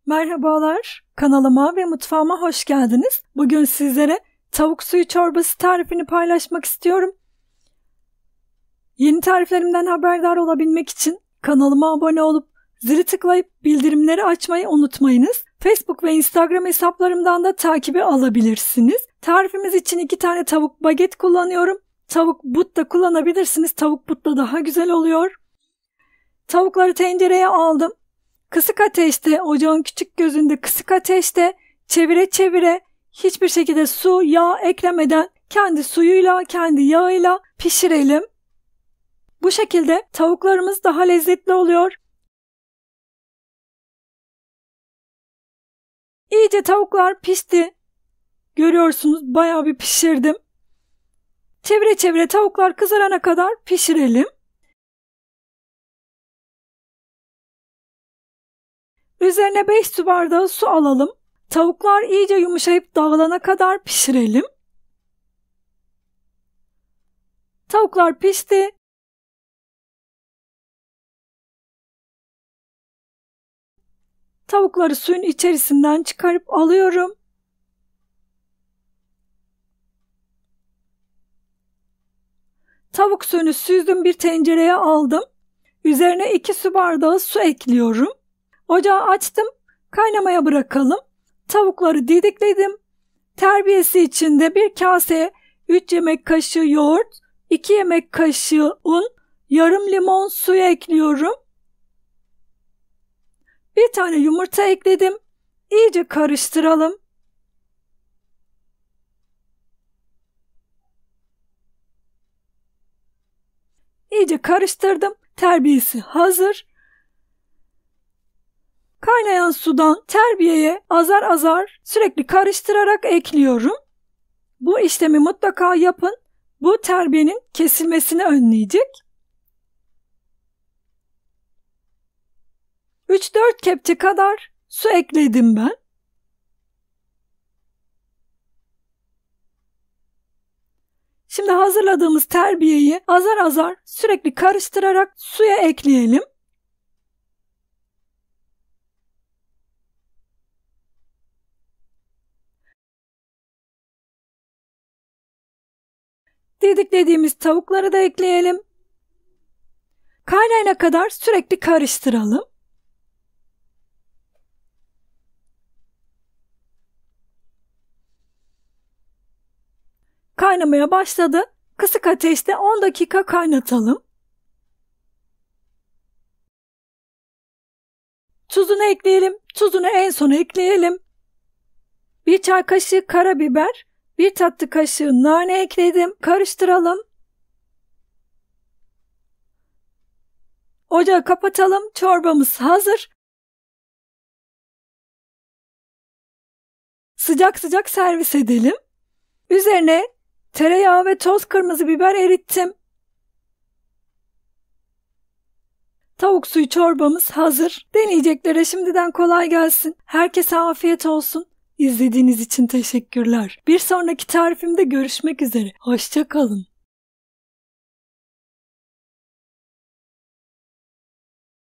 Merhabalar, kanalıma ve mutfağıma hoş geldiniz. Bugün sizlere tavuk suyu çorbası tarifini paylaşmak istiyorum. Yeni tariflerimden haberdar olabilmek için kanalıma abone olup zili tıklayıp bildirimleri açmayı unutmayınız. Facebook ve Instagram hesaplarımdan da takibi alabilirsiniz. Tarifimiz için 2 tane tavuk baget kullanıyorum. Tavuk but da kullanabilirsiniz. Tavuk but da daha güzel oluyor. Tavukları tencereye aldım. Kısık ateşte, ocağın küçük gözünde kısık ateşte çevire çevire hiçbir şekilde su, yağ eklemeden kendi suyuyla, kendi yağıyla pişirelim. Bu şekilde tavuklarımız daha lezzetli oluyor. İyice tavuklar pişti. Görüyorsunuz bayağı bir pişirdim. Çevire çevire tavuklar kızarana kadar pişirelim. Üzerine 5 su bardağı su alalım. Tavuklar iyice yumuşayıp dağılana kadar pişirelim. Tavuklar pişti. Tavukları suyun içerisinden çıkarıp alıyorum. Tavuk suyunu süzdüm, bir tencereye aldım. Üzerine 2 su bardağı su ekliyorum. Ocağı açtım, kaynamaya bırakalım. Tavukları didikledim. Terbiyesi için de bir kaseye 3 yemek kaşığı yoğurt, 2 yemek kaşığı un, yarım limon suyu ekliyorum. Bir tane yumurta ekledim. İyice karıştıralım. İyice karıştırdım. Terbiyesi hazır. Kaynayan sudan terbiyeye azar azar sürekli karıştırarak ekliyorum. Bu işlemi mutlaka yapın. Bu terbiyenin kesilmesini önleyecek. 3-4 kepçe kadar su ekledim ben. Şimdi hazırladığımız terbiyeyi azar azar sürekli karıştırarak suya ekleyelim. Didiklediğimiz tavukları da ekleyelim. Kaynayana kadar sürekli karıştıralım. Kaynamaya başladı. Kısık ateşte 10 dakika kaynatalım. Tuzunu ekleyelim. Tuzunu en sona ekleyelim. 1 çay kaşığı karabiber, 1 tatlı kaşığı nane ekledim. Karıştıralım. Ocağı kapatalım. Çorbamız hazır. Sıcak sıcak servis edelim. Üzerine tereyağı ve toz kırmızı biber erittim. Tavuk suyu çorbamız hazır. Deneyeceklere şimdiden kolay gelsin. Herkese afiyet olsun. İzlediğiniz için teşekkürler. Bir sonraki tarifimde görüşmek üzere. Hoşça kalın.